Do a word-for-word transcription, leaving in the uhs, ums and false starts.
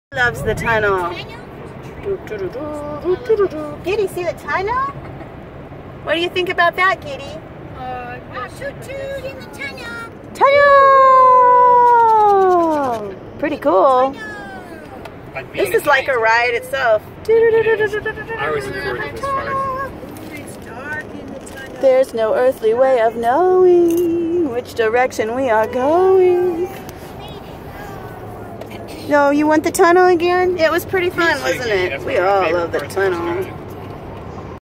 Loves the tunnel. Giddy, see the tunnel? What do you think about that, Giddy? Uh, toot toot in the tunnel. Tunnel! Pretty cool. Tunnel. This is like a ride itself. I always look forward to this part. It's dark in the tunnel. There's no earthly way of knowing which direction we are going. No, you want the tunnel again? It was pretty fun, wasn't it? We all love the tunnel.